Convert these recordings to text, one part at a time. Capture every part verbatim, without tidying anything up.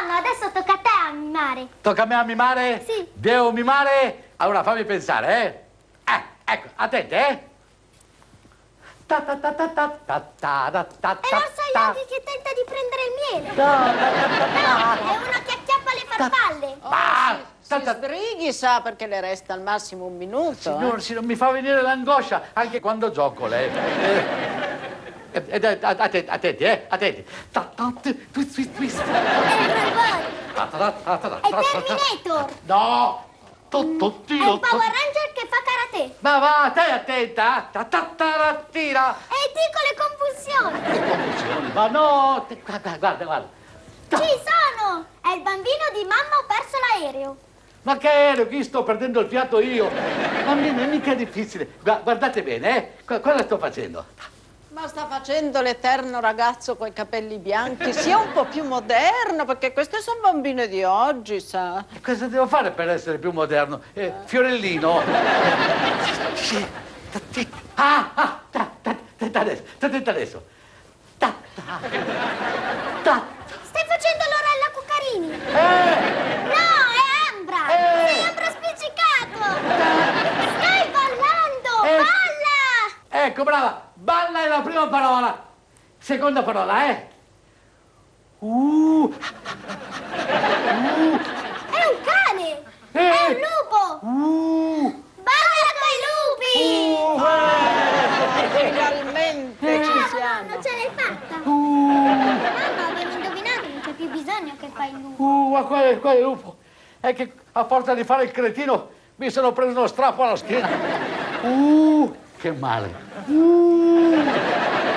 Nonno, adesso tocca a te a mimare. Tocca a me a mimare? Sì. Devo mimare? Allora fammi pensare, eh? Eh, ecco, attenti, eh? Ta ta ta ta ta ta ta ta ta. È l'orso Yogi che tenta di prendere il miele. Ta ta ta ta. No, è uno che acchiappa le farfalle. Oh, Ah, si, ta si ta. sbrighi, sa, perché le resta al massimo un minuto. Signor, eh. sì, non mi fa venire l'angoscia anche quando gioco, lei. Eh, eh, eh, attenti, attenti, eh, attenti. Ta ta tu- twist, twist, twist. È il robot. Ta ta ta ta ta ta È ta ta. Terminator. No! Tu, tu, È tiro, il Power Ranger che fa karate. Ma va, stai attenta! Ta ta ta ra, tira! È il T con le convulsioni. Che confusione! Ma no! Te- Guarda, guarda, guarda! Ta- Ci sono. È il bambino di mamma ho perso l'aereo. Ma che aereo? Qui sto perdendo il fiato io! Ma non è mica difficile! Gua- Guardate bene, eh! Qu- Cosa sto facendo? Ma sta facendo l'eterno ragazzo coi capelli bianchi. Sia un po' più moderno, perché queste sono bambine di oggi, sa. Cosa devo fare per essere più moderno? Eh, Fiorellino? Sì. Ta- ti- Ah, ah, ta, ta, ta, ta, adesso, ta, ta, ta, adesso. Ta, ta, ta. Stai facendo l'orella Cuccarini. Eh! No, è Ambra. Eh. Sei Ambra spiccicato. Stai ballando. Eh. Balla. Ecco, brava! Balla è la prima parola! Seconda parola, eh? Uh! Uh! È un cane. Eh. È un lupo. Uh! Balla coi lupi. Uh! Finalmente ci Bravo, siamo. nonno, ce l'hai fatta. Uh! Nonno, abbiamo indovinato, non c'è più bisogno che fai il lupo. Uh! Ma quale, quale lupo? È che a forza di fare il cretino mi sono preso uno strappo alla schiena. Uh! Che male! Uh!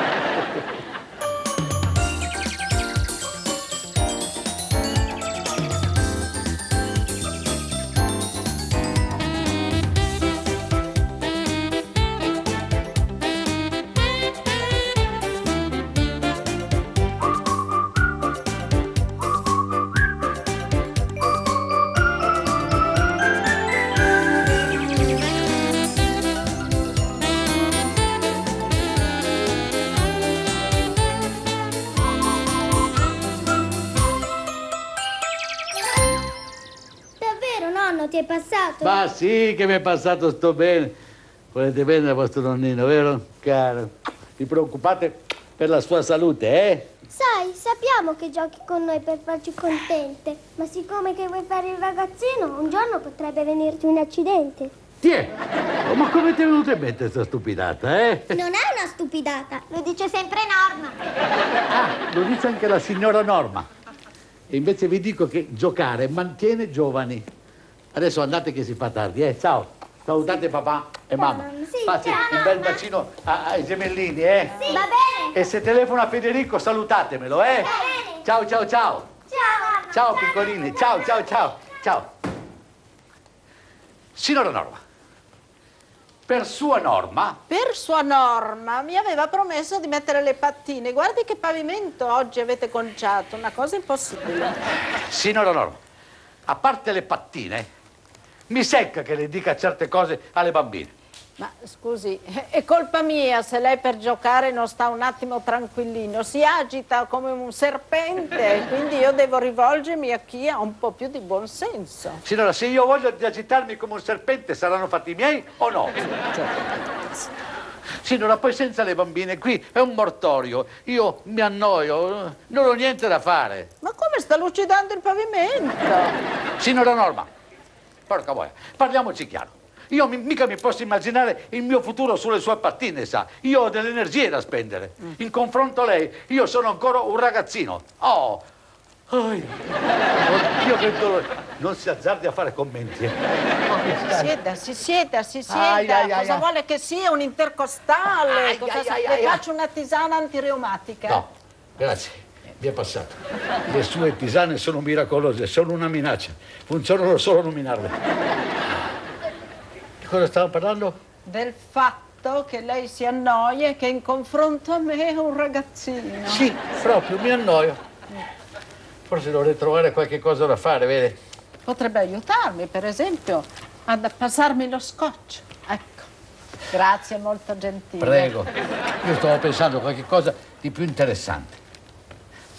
Davvero, nonno, ti è passato? Ma sì, che mi è passato, sto bene. Volete bene il vostro nonnino, vero? Caro, vi preoccupate per la sua salute, eh? Sai, sappiamo che giochi con noi per farci contente, ma siccome che vuoi fare il ragazzino, un giorno potrebbe venirti un accidente. Ti è? Oh, ma come ti è venuta in mente questa stupidata, eh? Non è una stupidata, lo dice sempre Norma. Ah, lo dice anche la signora Norma. E invece vi dico che giocare mantiene giovani. Adesso andate che si fa tardi, eh? Ciao. Salutate papà e mamma. Sì, Fate ciao, un bel mamma. bacino a- ai gemellini, eh? Sì, va bene. E se telefona Federico salutatemelo, eh? Va bene. Ciao, ciao, ciao. Ciao, nonno. Ciao piccolini, ciao, ciao, ciao. Ciao. Signora Norma, per sua norma, Per sua Norma mi aveva promesso di mettere le pattine. Guardi che pavimento oggi avete conciato, una cosa impossibile. signora Norma, a parte le pattine, mi secca che le dica certe cose alle bambine. Ma scusi, è colpa mia se lei per giocare non sta un attimo tranquillino, si agita come un serpente, quindi io devo rivolgermi a chi ha un po' più di buonsenso. Signora, se io voglio di agitarmi come un serpente, saranno fatti miei o no? Signora, poi senza le bambine qui è un mortorio. Io mi annoio, non ho niente da fare. Ma come sta lucidando il pavimento? Signora Norma, porca boia, parliamoci chiaro. Io mi- mica mi posso immaginare il mio futuro sulle sue pattine, sa. Io ho delle energie da spendere. In confronto a lei, io sono ancora un ragazzino. Oh! Ai. Oddio, che dolore. Non si azzardi a fare commenti. eh. Si sieda, si sieda, si sieda. Ai, ai, ai, Cosa ai. vuole che sia? Un intercostale? Ai, Cosa ai, sa- ai, Le ai, faccio una tisana antireumatica? No, grazie. Mi è passato. Le sue tisane sono miracolose, sono una minaccia. Funzionano solo a nominarle. Di cosa stavo parlando? Del fatto che lei si annoia e che in confronto a me è un ragazzino. Sì, proprio, mi annoio. Forse dovrei trovare qualche cosa da fare, vede? Potrebbe aiutarmi, per esempio, a passarmi lo scotch. Ecco. Grazie, molto gentile. Prego. Io stavo pensando a qualche cosa di più interessante.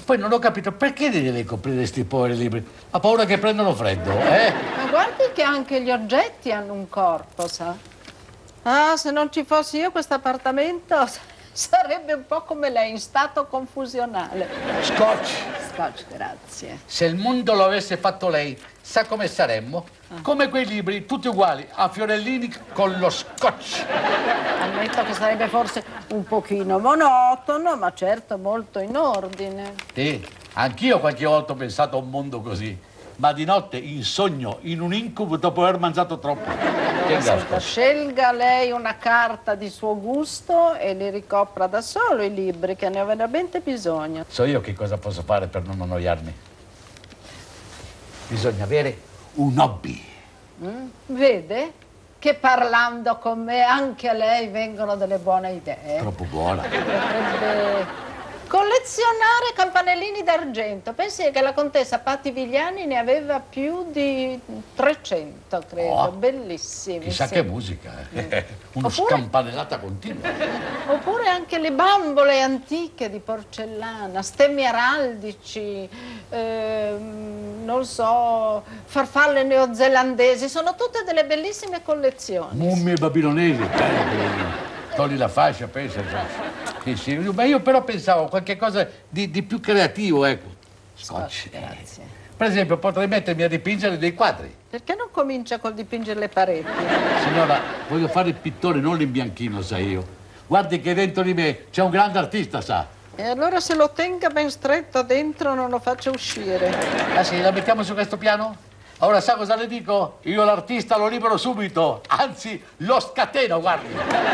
Poi non ho capito perché li devi coprire sti poveri libri. Ha paura che prendano freddo, eh? Ma guardi che anche gli oggetti hanno un corpo, sa? Ah, se non ci fossi io questo appartamento sarebbe un po' come lei, in stato confusionale. Scotch! Scotch, grazie. Se il mondo lo avesse fatto lei, sa come saremmo? Ah. Come quei libri, tutti uguali, a fiorellini con lo scotch. Ammetto che sarebbe forse un pochino monotono, ma certo molto in ordine. Sì, anch'io qualche volta ho pensato a un mondo così, ma di notte in sogno, in un incubo dopo aver mangiato troppo. Allora, senta, scelga lei una carta di suo gusto e li ricopra da solo i libri, che ne ho veramente bisogno. So io che cosa posso fare per non annoiarmi. Bisogna avere un hobby. Mm? Vede che parlando con me anche a lei vengono delle buone idee. Troppo buona. Potrebbe collezionare campanellini d'argento. Pensi che la contessa Patti Vigliani ne aveva più di trecento, credo. Oh, bellissimi. Chissà sì. che musica. Eh. Uno Oppure... scampanellata continua. Oppure anche le bambole antiche di porcellana, stemmi araldici, ehm, non so, farfalle neozelandesi. Sono tutte delle bellissime collezioni. Mummie babilonesi. Bello, togli la fascia, pensa già. Sì, sì, ma io però pensavo a qualche cosa di, di più creativo, ecco. Scotch. Grazie. Per esempio, potrei mettermi a dipingere dei quadri. Perché non comincia col dipingere le pareti? Signora, voglio fare il pittore, non l'imbianchino, sai io. Guardi che dentro di me c'è un grande artista, sa. E allora se lo tenga ben stretto dentro non lo faccia uscire. Ah sì, la mettiamo su questo piano? Ora sa cosa le dico? Io l'artista lo libero subito, anzi lo scateno, guardi.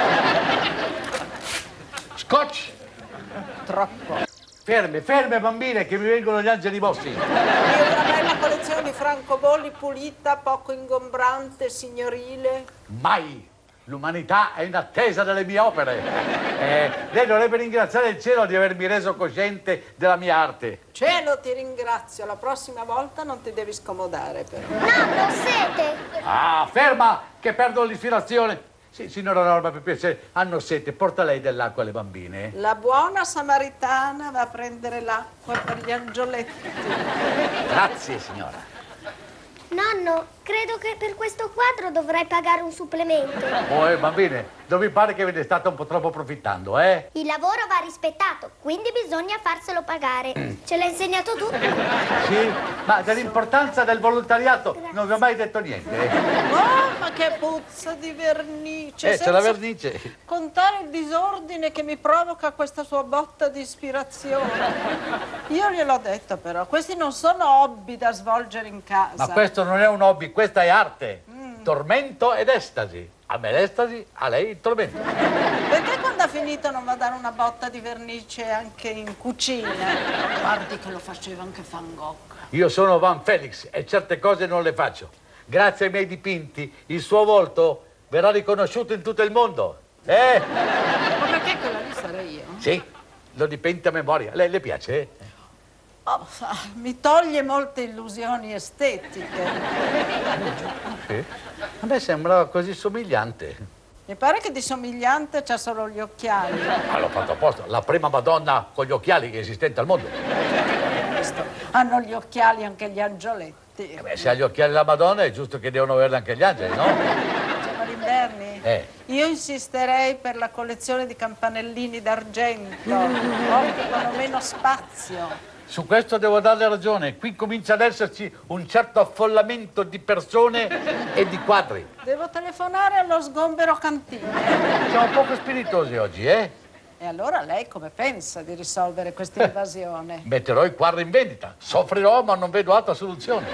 Scotch? Troppo. Ferme, ferme bambine che mi vengono gli angeli mossi. Io ho una bella collezione di francobolli pulita, poco ingombrante, signorile. Mai! L'umanità è in attesa delle mie opere. Eh, lei dovrebbe ringraziare il cielo di avermi reso cosciente della mia arte. Cielo, ti ringrazio. La prossima volta non ti devi scomodare, però. Nonno, sete! Ah, ferma, che perdo l'ispirazione. Sì, signora Norma, per piacere, hanno sete, porta lei dell'acqua alle bambine. La buona samaritana va a prendere l'acqua per gli angioletti. Grazie, signora. Nonno, credo che per questo quadro dovrai pagare un supplemento. Oh, eh, bambine, non vi pare che ve ne state un po' troppo approfittando, eh? Il lavoro va rispettato, quindi bisogna farselo pagare. Ce l'hai insegnato tu? Sì, ma dell'importanza del volontariato Grazie. Non vi ho mai detto niente. Eh? Oh, ma che puzza di vernice! Eh, c'è la vernice. Contare il disordine che mi provoca questa sua botta di ispirazione. Io gliel'ho detto però, questi non sono hobby da svolgere in casa. Ma questo non è un hobby, questa è arte. Mm. Tormento ed estasi. A me l'estasi, a lei il tormento. Perché quando ha finito non va a dare una botta di vernice anche in cucina? Guardi che lo faceva anche Van Gogh. Io sono Van Felix e certe cose non le faccio. Grazie ai miei dipinti, il suo volto verrà riconosciuto in tutto il mondo. Eh? Ma perché quella lì sarei io? Sì, l'ho dipinto a memoria. Lei le piace? Oh, mi toglie molte illusioni estetiche. Sì. A me sembrava così somigliante. Mi pare che di somigliante c'ha solo gli occhiali. Ma l'ho fatto apposta. La prima Madonna con gli occhiali che è esistente al mondo. Questo. Hanno gli occhiali anche gli angioletti. Eh beh, se ha gli occhiali la Madonna è giusto che devono averli anche gli angeli, no? Siamo l'inverni? Eh. Io insisterei per la collezione di campanellini d'argento. Occupano meno spazio. Su questo devo darle ragione. Qui comincia ad esserci un certo affollamento di persone e di quadri. Devo telefonare allo sgombero cantina. Siamo poco spiritosi oggi, eh? E allora lei come pensa di risolvere questa invasione? Metterò i quadri in vendita. Soffrirò, ma non vedo altra soluzione.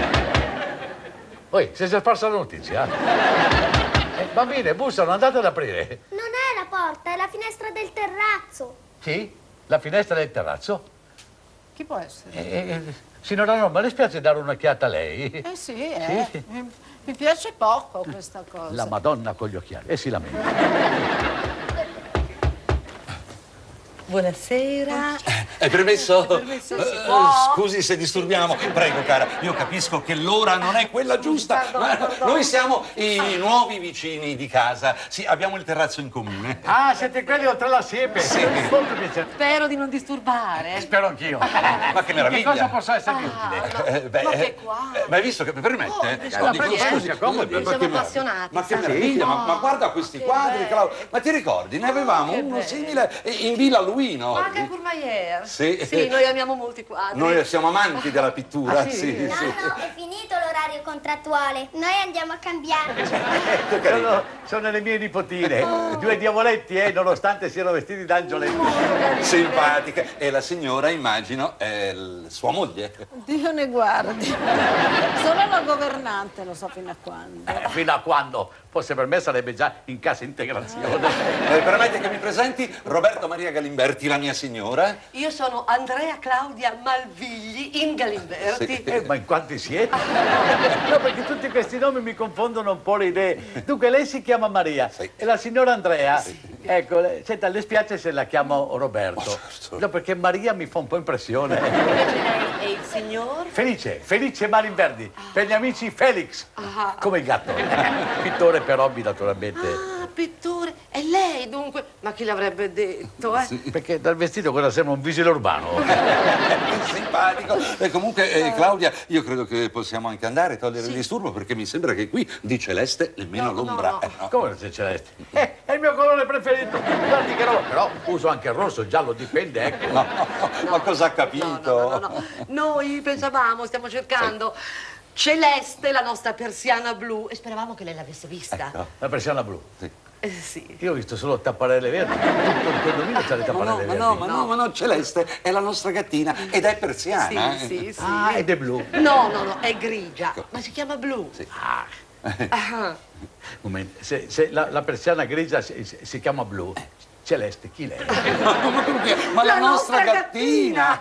Poi, si è sparsa la notizia. Eh, bambine, bussano, andate ad aprire. Non è la porta, è la finestra del terrazzo. Sì? La finestra del terrazzo? Chi può essere? Eh, eh, signora Norma, le spiace dare un'occhiata a lei? Eh sì, eh. Sì. Mi, mi piace poco questa cosa. La Madonna con gli occhiali. E si lamenta. Buonasera. È permesso? permesso, si Eh, può? Scusi se disturbiamo. Prego, cara, io capisco che l'ora non è quella giusta. Pardon, ma pardon. Noi siamo i nuovi vicini di casa. Sì, abbiamo il terrazzo in comune. Ah, siete quelli oltre la siepe. Sì. Molto piacere. Spero di non disturbare. Spero anch'io. Ma che meraviglia. Che cosa posso esservi utile? Eh, beh, ma che eh, qua? eh, ma hai visto che mi permette? Oh, Eh, siamo dico, appassionati. scusi, Accomodi. ma che Siamo meraviglia. appassionati, Ma che sa. meraviglia, ma, ma guarda questi quadri, bello. Claudio. Ma ti ricordi? Ne avevamo che uno bello. simile in Villa Luino. Ma anche a Courmayeur. Sì. Sì, noi amiamo molti quadri. Noi siamo amanti della pittura, Ah, sì? sì, No, sì. no, è finito l'orario contrattuale. Noi andiamo a cambiare. Sono, sono le mie nipotine. Due diavoletti, eh, nonostante siano vestiti da angioletti. Simpatica. E la signora, immagino, è l- sua moglie. Dio ne guardi. Sono la governante, lo so fino a quando. Eh, fino a quando? Fosse per me sarebbe già in cassa integrazione. Eh, permette che mi presenti Roberto Maria Galimberti, la mia signora. Io sono Andrea Claudia Malvigli in Galimberti. Eh, ma in quanti siete? No, perché tutti questi nomi mi confondono un po' le idee. Dunque, lei si chiama Maria Sì. e la signora Andrea. Ecco, le- senta, le spiace se la chiamo Roberto. certo. No, perché Maria mi fa un po' impressione. Invece lei è il signor? Felice, Felice Marinverdi, per gli amici Felix, Ah. come il gatto. Pittore per hobby, naturalmente. Ah, pittore. È lei dunque? Ma chi l'avrebbe detto, eh? Perché dal vestito cosa sembra un vigile urbano. Simpatico. E comunque, eh, Claudia, io credo che possiamo anche andare a togliere il disturbo perché mi sembra che qui di celeste nemmeno No, no, l'ombra. no. Eh, no. Come non c'è celeste? Eh, è il mio colore preferito. Guardi che roba. Però uso anche il rosso, il giallo, dipende, ecco. No, ma cosa ha capito? No, no, no, no. Noi pensavamo, stiamo cercando Celeste, la nostra persiana blu, e speravamo che lei l'avesse vista. La persiana blu. Eh, sì. Io ho visto solo tapparelle verdi. Tutto il condominio c'ha le Ma no, tapparelle ma verdi. no, ma no, ma no, Celeste è la nostra gattina ed è persiana. Sì, sì, sì. Ah, ed è blu. No, no, no, è grigia, ma si chiama blu. Ah, Ah, un momento. Se, se la, la persiana grigia si, si- si chiama blu, Celeste, chi lei? Ma perché? Ma la, La nostra nostra gattina!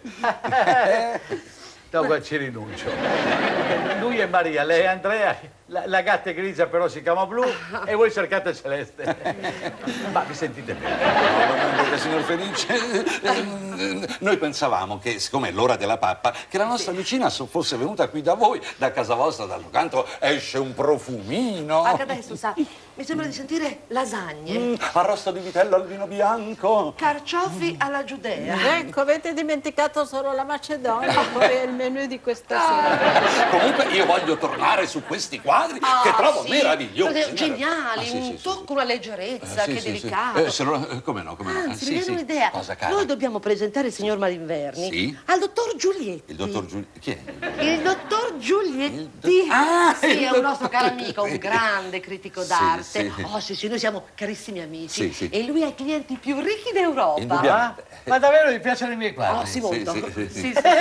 Dopo ci rinuncio. Lui è Maria, lei è Andrea, la, la gatta è grigia però si chiama blu e voi cercate Celeste. Ma vi sentite bene? Perché, signor Felice, eh, noi pensavamo che, siccome è l'ora della pappa, che la nostra vicina so- fosse venuta qui da voi, da casa vostra, d'altro canto esce un profumino. anche adesso, sa, mi sembra di sentire lasagne, Mm, arrosto di vitello al vino bianco. carciofi alla giudea. Ecco, avete dimenticato solo la Macedonia, poi è il menù di questa sera. Comunque io voglio tornare su questi quadri che Ah, trovo sì, meravigliosi. perché geniali, Ah, sì, un sì, sì, tocco, sì. una leggerezza, Eh, sì, che sì, sì. delicato. Eh, se lo- eh, come no, come no. Eh, Anzi, sì, mi viene sì. un'idea. Cosa, cara? Noi dobbiamo presentare il signor Malinverni Sì? al dottor Giulietti. Il dottor Giulio... Chi è? Il dottor Giulietti. Ah, sì, il è un nostro caro dottor amico, un Giulietti. grande critico Sì, d'arte. sì. Oh, sì, sì, noi siamo carissimi amici. Sì, sì. E lui ha i clienti più ricchi d'Europa. Indubbiamente. Ah, ma davvero vi piacciono i miei quadri? Oh, sì, molto. Sì, sì, sì, sì. Sì, sì.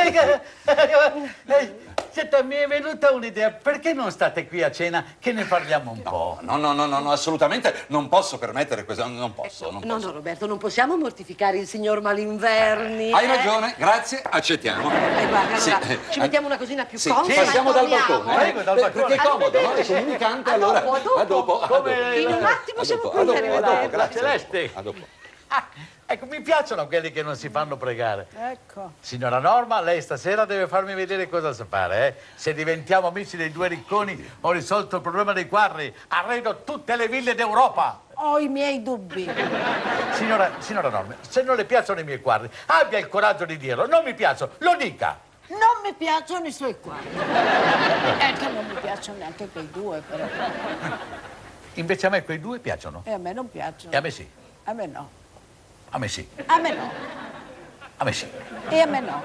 Eh, Senta, mi è venuta un'idea, perché non state qui a cena che ne parliamo un po'? No, no, no, no, no, assolutamente non posso permettere questo, non posso, non No, posso. no, Roberto, non possiamo mortificare il signor Malinverni. Hai eh. ragione, grazie, accettiamo. Eh, guarda, Sì, allora, eh, ci mettiamo una cosina più Sì, comoda. passiamo e dal torniamo. balcone. Prego, dal Eh, balcone. Perché è comodo, no? È Arrivederci. comunicante, A allora. dopo, a dopo. A dopo, a Come- dopo. In un attimo A siamo dopo, qui. a dopo, a dopo, Arrivederci. grazie. Celeste. A dopo. Ah, ecco, mi piacciono quelli che non si fanno pregare. Ecco. Signora Norma, lei stasera deve farmi vedere cosa sa fare, eh? Se diventiamo amici dei due ricconi, ho risolto il problema dei quadri. Arredo tutte le ville d'Europa. Ho i miei dubbi. Signora, signora Norma, se non le piacciono i miei quadri, abbia il coraggio di dirlo. Non mi piacciono, lo dica. Non mi piacciono i suoi quadri. E che non mi piacciono neanche quei due, però. Invece a me quei due piacciono. E a me non piacciono. E a me sì. A me no. A me sì. A me no. A me sì. E a me no.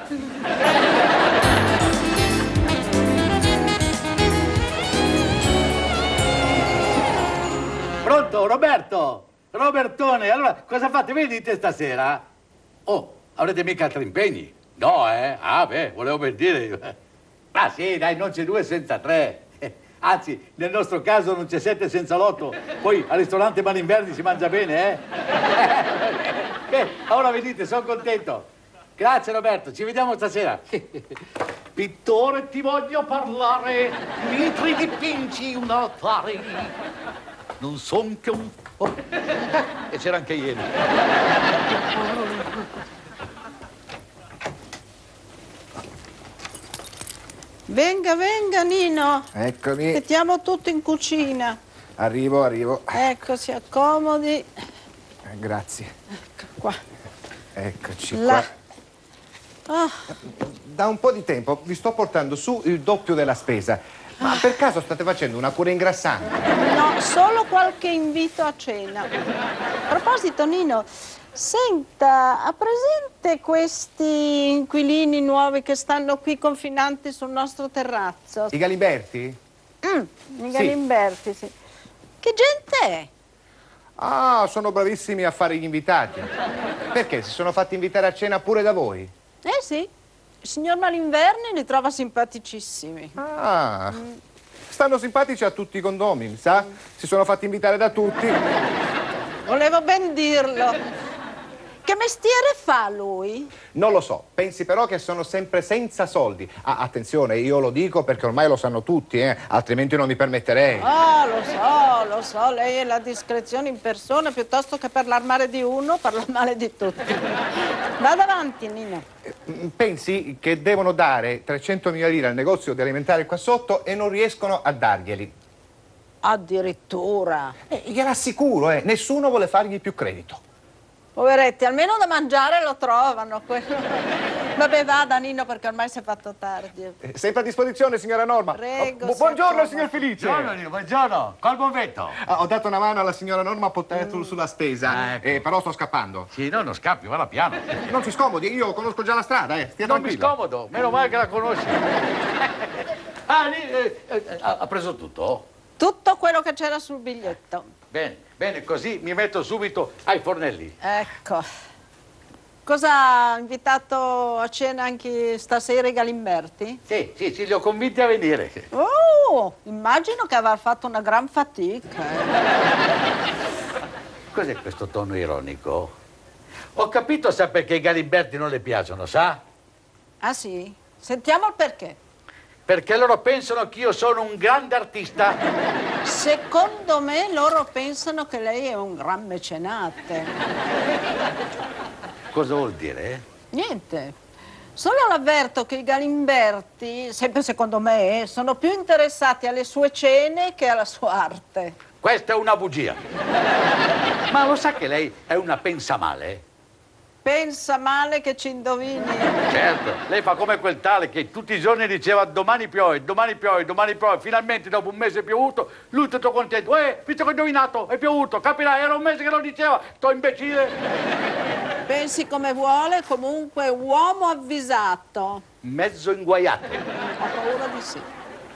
Pronto, Roberto? Robertone, allora cosa fate? Venite stasera? Oh, avrete mica altri impegni? No, eh? Ah, beh, volevo per dire. Ah, sì, dai, non c'è due senza tre. Eh, Anzi, nel nostro caso non c'è sette senza l'otto. Poi al ristorante Malinverdi si mangia bene, eh? Beh, ora venite, sono contento. Grazie, Roberto, ci vediamo stasera. Pittore, ti voglio parlare, mentre dipingi un altare. Non son che un... Oh. E c'era anche ieri. Venga, venga, Nino. Eccomi. Mettiamo tutto in cucina. Arrivo, arrivo. Ecco, si accomodi. Eh, Grazie. Ecco qua. Eccoci Là. qua. Ah, Da un po' di tempo vi sto portando su il doppio della spesa. Ma per caso state facendo una cura ingrassante? no, solo qualche invito a cena. A proposito, Nino, senta, ha presente questi inquilini nuovi che stanno qui confinanti sul nostro terrazzo? I Galiberti? Mm, i Galimberti, sì. Che gente è? Ah, sono bravissimi a fare gli invitati. Perché? Si sono fatti invitare a cena pure da voi? Eh sì, il signor Malinverni li trova simpaticissimi. Ah, stanno simpatici a tutti i condomini, sa? Si sono fatti invitare da tutti. Volevo ben dirlo. Che mestiere fa lui? Non lo so, pensi però che sono sempre senza soldi. Ah, attenzione, io lo dico perché ormai lo sanno tutti, eh? Altrimenti non mi permetterei. Ah, lo so, lo so, lei è la discrezione in persona, piuttosto che parlare male di uno, parla male di tutti. Vada avanti, Nino. Pensi che devono dare trecentomila lire al negozio di alimentari qua sotto e non riescono a darglieli. Addirittura. Eh, gliel'assicuro, eh, nessuno vuole fargli più credito. Poveretti, almeno da mangiare lo trovano. quello. Vabbè, vada, Nino, perché ormai si è fatto tardi. Eh, sempre a disposizione, signora Norma. Prego, Oh, bu- buongiorno, si signor Felice. Buongiorno, buongiorno, col buon vento. Ah, ho dato una mano alla signora Norma a portare su- sulla spesa, Ah, ecco. eh, però sto scappando. Sì, no, non scappi, vada piano. Non si scomodi, io conosco già la strada, eh. Stia Non mi tranquilla. scomodo, meno male che la conosci. Ah, lì, eh, eh, ha ha preso tutto? Tutto quello che c'era sul biglietto. Bene, bene, così mi metto subito ai fornelli. Ecco. Cosa ha invitato a cena anche stasera i Galimberti? Sì, sì, sì, li ho convinti a venire. Oh, immagino che avrà fatto una gran fatica. Cos'è questo tono ironico? Ho capito, sa, perché i Galimberti non le piacciono, sa? Ah sì? Sentiamo il perché. Perché loro pensano che io sono un grande artista. Secondo me loro pensano che lei è un gran mecenate. Cosa vuol dire? eh? Niente. Solo l'avverto che i Galimberti, sempre secondo me, eh, sono più interessati alle sue cene che alla sua arte. Questa è una bugia. Ma lo sa che lei è una pensamale? Pensa male che ci indovini. Certo, lei fa come quel tale che tutti i giorni diceva domani piove, domani piove, domani piove. Finalmente dopo un mese è piovuto, lui tutto contento. Eh, visto che ho indovinato, è piovuto, capirai, era un mese che lo diceva, sto imbecille. Pensi come vuole, comunque uomo avvisato. Mezzo inguaiato. Ho paura di sì.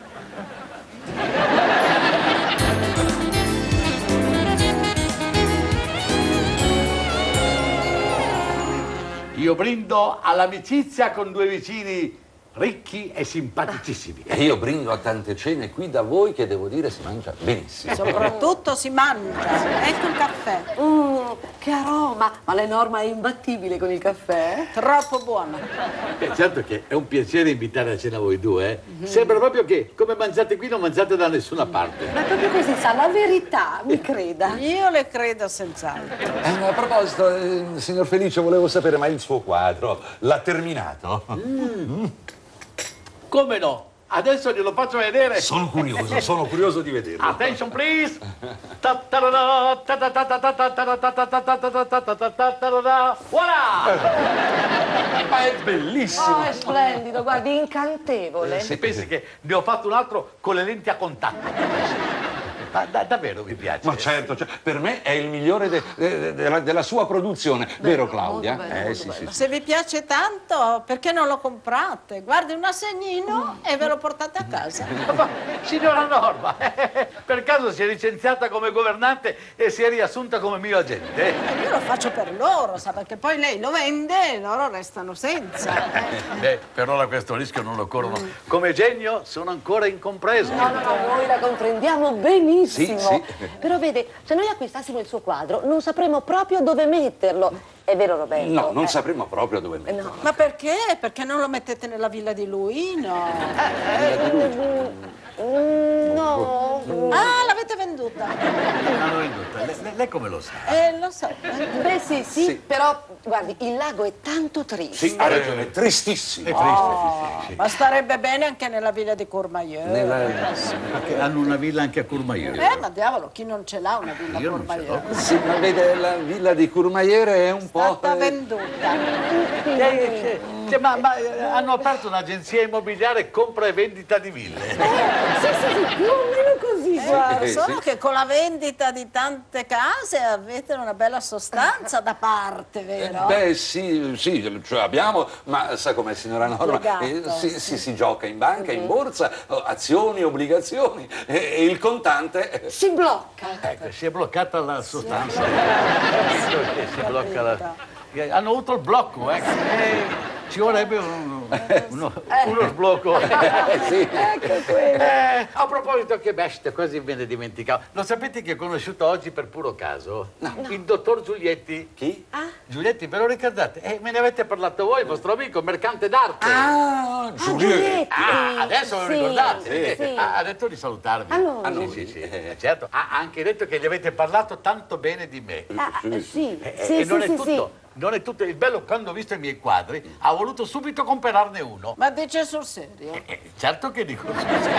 Io brindo all'amicizia con due vicini ricchi e simpaticissimi. E io brindo a tante cene qui da voi che devo dire si mangia benissimo. Soprattutto si mangia. Ecco il caffè. Mm, che aroma! Ma la Norma è imbattibile con il caffè? Troppo buono. Beh, certo che è un piacere invitare a cena voi due, eh. Sembra proprio che come mangiate qui non mangiate da nessuna parte. Ma è proprio così, sa, la verità, mi creda. Io le credo senz'altro. Eh, a proposito, eh, signor Felice, volevo sapere, ma il suo quadro l'ha terminato? Come no? Adesso glielo faccio vedere. Sono curioso, sono curioso di vederlo. Attention please. Voilà! Ma è bellissimo! Oh, è splendido, guardi, incantevole. Se pensi che ne ho fatto un altro con le lenti a contatto. Ma da- davvero mi piace. Ma certo, cioè, per me è il migliore de- de- della, della sua produzione, vero Claudia? molto bello, eh, molto sì, bello. sì. Se vi piace tanto, perché non lo comprate? Guardi un assegnino e ve lo portate a casa. Ma, signora Norma, per caso si è licenziata come governante e si è riassunta come mio agente? E io lo faccio per loro, sa, perché poi lei lo vende e loro restano senza. Beh, per ora questo rischio non lo corrono. Come genio sono ancora incompreso. No, no, no, noi la comprendiamo benissimo. Sì, sì. Però vede, se noi acquistassimo il suo quadro, non sapremo proprio dove metterlo. È vero, Roberto? No, non Eh. sapremo proprio dove metterlo. No. Ma perché? Perché non lo mettete nella villa di Luino? Mm, no. Ah, l'avete venduto? venduta. L'hanno venduta. Lei, lei- lei come lo sa? Eh, lo so. Beh, sì, sì, Sì. però, guardi, il lago è tanto triste. Sì, ha ragione, è tristissimo. È triste, sì, sì, sì. Ma starebbe bene anche nella villa di Courmayeur. Perché hanno una villa anche a Courmayeur. Eh, ma diavolo, chi non ce l'ha una villa a Io non ce Courmayeur? l'ho. Sì, ma vede, la villa di Courmayeur è un po'... Stata eh, venduta. Eh, eh, cioè, ma, ma, eh, hanno aperto un'agenzia immobiliare compra e vendita di ville. Sì, sì, sì, più o meno così, guarda. sì. Solo che con la vendita di tante case avete una bella sostanza da parte, vero? Beh, sì, sì, cioè abbiamo, ma sa com'è, signora Norma? Impiegato, Eh, si, sì. si, si gioca in banca, in borsa, oh, azioni, obbligazioni e, e il contante... eh, Si blocca. Ecco, si è bloccata la sostanza. Perché si blocca la... Hanno avuto il blocco, ecco. Eh, ci vorrebbe uno, uno, uno sblocco. eh, sì. Eh, a proposito, che bestia, quasi me ne dimenticavo. Lo sapete che ho conosciuto oggi per puro caso? Il dottor Giulietti. Chi? Giulietti, ve lo ricordate? Eh, me ne avete parlato voi, il vostro amico, mercante d'arte. Ah, Giulietti. Ah, adesso lo Sì, ricordate? sì. Ah, ha detto di salutarvi. A noi. Ah, sì, sì, sì, eh, certo. Ha anche detto che gli avete parlato tanto bene di me. Ah, sì, Eh, sì, e non sì, è sì, tutto. Non è tutto. Il bello, quando ho visto i miei quadri, ha voluto subito comprarne uno. Ma dice sul serio? Eh, certo che dico.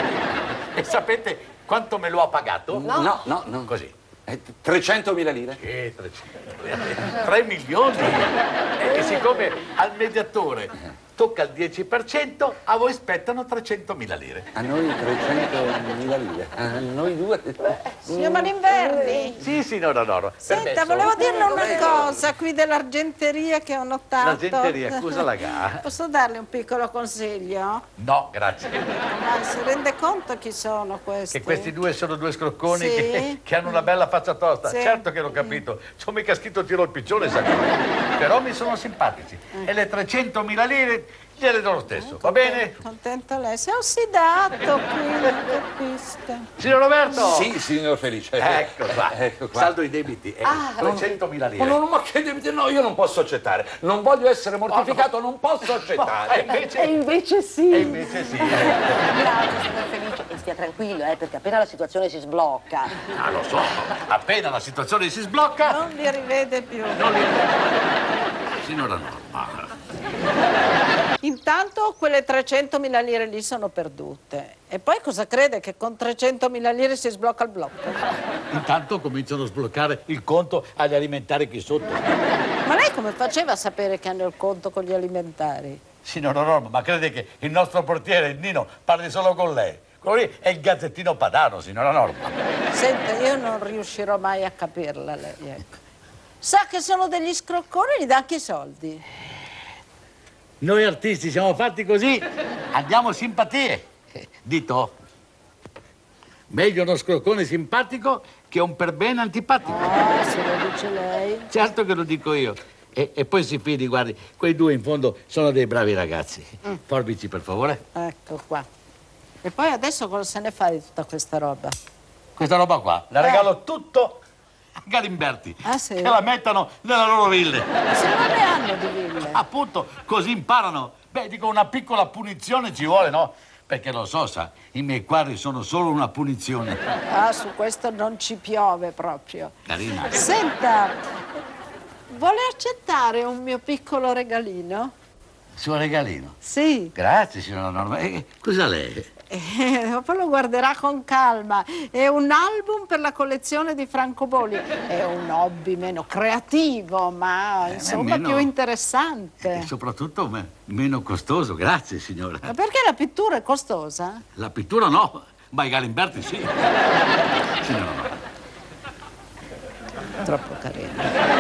E sapete quanto me lo ha pagato? No, no, no. Così. Eh, trecentomila lire. Che trecento. tre milioni. E, e siccome al mediatore tocca il dieci per cento, a voi spettano trecentomila lire. A noi trecentomila lire. A noi due... Signor Maninverni? Sì, signora Noro. Senta, permesso? volevo dirle una cosa qui dell'argenteria che ho notato. L'argenteria, scusa la ga. Posso darle un piccolo consiglio? No, grazie. Ma si rende conto chi sono questi? Che questi due sono due scrocconi Sì. che, che hanno una bella faccia tosta. Sì. Certo che l'ho capito. Ci ho mica scritto tiro il piccione, sa cosa. Però mi sono simpatici. E le trecentomila lire gliele do lo stesso, va bene? Contento lei. Si è ossidato qui, non capisco. Signor Roberto! Sì, signor Felice. Ecco qua. Ecco qua. Saldo i debiti. Eh, trecentomila lire. Ma, no, ma che devi... No, io non posso accettare. Non voglio essere mortificato, non posso E accettare. invece, E invece sì. e invece sì. Grazie, signor Felice, e stia tranquillo, eh, perché appena la situazione si sblocca. Ah, lo so. Appena la situazione si sblocca... Non li rivede più. Non li... Signora Norma... Intanto quelle trecentomila lire lì sono perdute. E poi cosa crede? Che con trecentomila lire si sblocca il blocco? Intanto cominciano a sbloccare il conto agli alimentari qui sotto. Ma lei come faceva a sapere che hanno il conto con gli alimentari? Signora Norma, ma crede che il nostro portiere, il Nino, parli solo con lei? Quello lì è il gazzettino padano, signora Norma. Senta, io non riuscirò mai a capirla lei, ecco. Sa che sono degli scrocconi e gli dà anche i soldi. Noi artisti siamo fatti così, andiamo simpatie. Dito, meglio uno scroccone simpatico che un perbene antipatico. Ah, se lo dice lei. Certo che lo dico io. E, e poi si fidi, guardi, quei due in fondo sono dei bravi ragazzi. Forbici, per favore. Ecco qua. E poi adesso cosa se ne fa di tutta questa roba? Questa roba qua, la regalo tutto a Galimberti. Ah, sì? Che la mettano nella loro ville. Ma se non ne hanno di ville. Appunto, così imparano. Beh, dico, una piccola punizione ci vuole, no? Perché lo so, sa, i miei quadri sono solo una punizione. Ah, su questo non ci piove proprio. Carina. Senta, vuole accettare un mio piccolo regalino? Suo regalino. Sì. Grazie, signora Norma. Eh, cosa lei? Eh, dopo lo guarderà con calma. È un album per la collezione di francobolli. È un hobby meno creativo, ma insomma meno- più interessante. E soprattutto me- meno costoso, grazie, signora. Ma perché la pittura è costosa? La pittura no, ma i Galimberti sì. Signora Norma. Troppo carina.